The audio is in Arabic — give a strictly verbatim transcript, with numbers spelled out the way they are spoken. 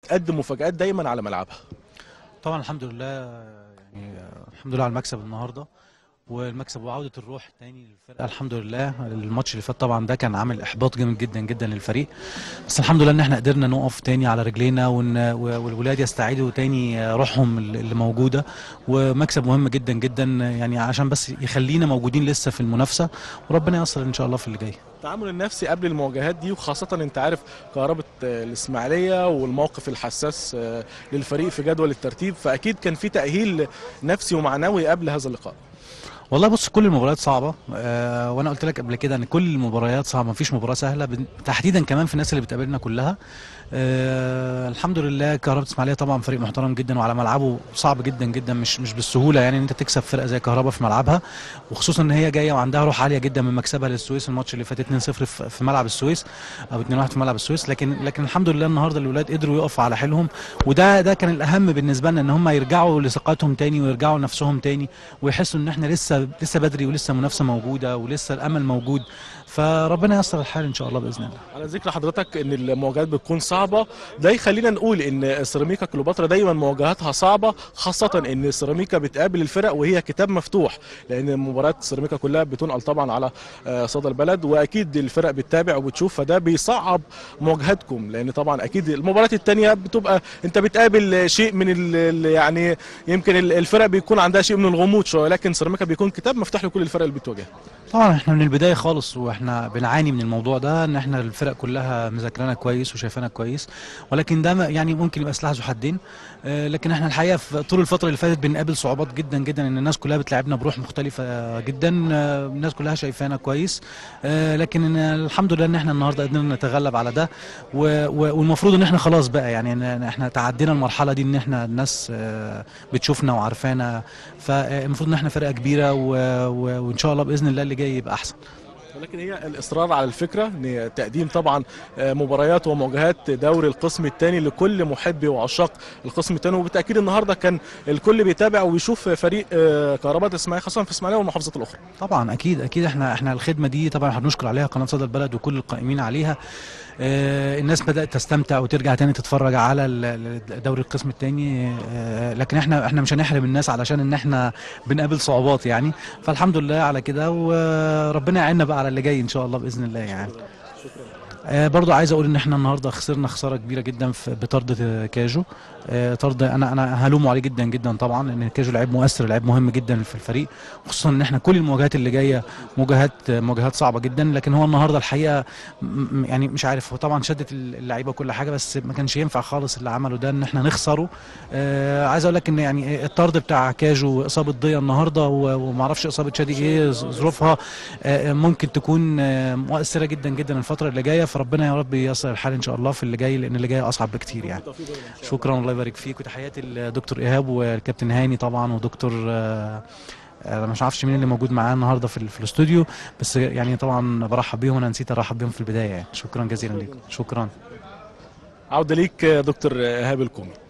بتقدم مفاجآت دايما على ملعبها. طبعا الحمد لله، يعني الحمد لله على المكسب النهارده، والمكسب وعوده الروح تاني للفرقه. الحمد لله. الماتش اللي فات طبعا ده كان عامل احباط جامد جدا جدا للفريق، بس الحمد لله ان احنا قدرنا نقف تاني على رجلينا، والولاد يستعيدوا تاني روحهم اللي موجوده، ومكسب مهم جدا جدا يعني عشان بس يخلينا موجودين لسه في المنافسه، وربنا ييسر ان شاء الله في اللي جاي. التعامل النفسي قبل المواجهات دي، وخاصة انت عارف كهربة الاسماعيلية والموقف الحساس للفريق في جدول الترتيب، فاكيد كان في تأهيل نفسي ومعنوي قبل هذا اللقاء. والله بص، كل المباريات صعبه، أه وانا قلت لك قبل كده ان كل المباريات صعبه، مفيش مباراه سهله، تحديدا كمان في الناس اللي بتقابلنا كلها. أه الحمد لله. كهرباء اسماعيليه طبعا فريق محترم جدا، وعلى ملعبه صعب جدا جدا، مش مش بالسهوله يعني ان انت تكسب فرقه زي كهرباء في ملعبها، وخصوصا ان هي جايه وعندها روح عاليه جدا من مكسبها للسويس الماتش اللي فات اتنين صفر في ملعب السويس، او اتنين واحد في ملعب السويس. لكن لكن الحمد لله النهارده الاولاد قدروا يقفوا على حيلهم، وده ده كان الاهم بالنسبه لنا، ان هم يرجعوا لثقتهم تاني ويرجعوا لنفسهم تاني، ويحسوا ان احنا لسه لسه بدري، ولسه منافسه موجوده، ولسه الامل موجود، فربنا ييسر الحال ان شاء الله باذن الله. على ذكر حضرتك ان المواجهات بتكون صعبه، ده يخلينا نقول ان سيراميكا كليوباترا دايما مواجهاتها صعبه، خاصه ان سيراميكا بتقابل الفرق وهي كتاب مفتوح، لان مباريات سيراميكا كلها بتنقل طبعا على صدى البلد، واكيد الفرق بتتابع وبتشوف، فده بيصعب مواجهاتكم، لان طبعا اكيد المباريات الثانيه بتبقى انت بتقابل شيء من ال يعني يمكن الفرق بيكون عندها شيء من الغموض شويه، لكن سيراميكا بيكون كتاب مفتوح لكل الفرق اللي بتواجهها. طبعا احنا من البدايه خالص واحنا بنعاني من الموضوع ده، ان احنا الفرق كلها مذاكرانا كويس وشايفانا كويس، ولكن ده يعني ممكن يبقى سلاح ذو حدين. اه لكن احنا الحقيقه في طول الفتره اللي فاتت بنقابل صعوبات جدا جدا، ان الناس كلها بتلعبنا بروح مختلفه جدا، اه الناس كلها شايفانا كويس، اه لكن الحمد لله ان احنا النهارده قدرنا نتغلب على ده، والمفروض ان احنا خلاص بقى يعني احنا تعدينا المرحله دي، ان احنا الناس اه بتشوفنا وعارفانا، فالمفروض ان احنا فرقه كبيره، وان شاء الله باذن الله اللي جاي يبقى احسن. ولكن هي الاصرار على الفكره ان تقديم طبعا مباريات ومواجهات دوري القسم الثاني لكل محبي وعشاق القسم الثاني، وبالتاكيد النهارده كان الكل بيتابع ويشوف فريق كهرباء الاسماعيليه خاصه في الاسماعيليه والمحافظات الاخرى. طبعا اكيد اكيد احنا احنا الخدمه دي طبعا احنا بنشكر عليها قناه صدى البلد وكل القائمين عليها. آه الناس بدات تستمتع وترجع تاني تتفرج على دوري القسم الثاني، آه لكن احنا احنا مش هنحرم الناس علشان ان احنا بنقابل صعوبات يعني، فالحمد لله على كده، وربنا يعيننا بقى على اللي جاي ان شاء الله باذن الله يعني. شكرا. آه برضو عايز اقول ان احنا النهارده خسرنا خساره كبيره جدا في بطرد كاجو. آه طرد انا انا هلومه عليه جدا جدا طبعا، لان كاجو لعيب مؤثر، لعيب مهم جدا في الفريق، خصوصا ان احنا كل المواجهات اللي جايه مواجهات مواجهات صعبه جدا، لكن هو النهارده الحقيقه يعني مش عارف، هو طبعا شدت اللعيبه كل حاجه، بس ما كانش ينفع خالص اللي عمله ده ان احنا نخسره. آه عايز اقول لك ان يعني الطرد بتاع كاجو، اصابه ضيا النهارده، وما اعرفش اصابه شادي ايه ظروفها، آه ممكن تكون آه مؤثره جدا جدا الفتره اللي جايه، فربنا يا رب ييسر الحال ان شاء الله في اللي جاي، لان اللي جاي اصعب بكتير يعني. شكرا، الله يبارك فيك، وتحياتي للدكتور ايهاب والكابتن هاني طبعا، ودكتور انا آه مش عارفش مين اللي موجود معانا النهارده في, في الاستوديو، بس يعني طبعا برحب بيهم، انا نسيت ارحب بيهم في البدايه يعني. شكرا جزيلا ليك. شكرا. عوده ليك دكتور ايهاب الكومي.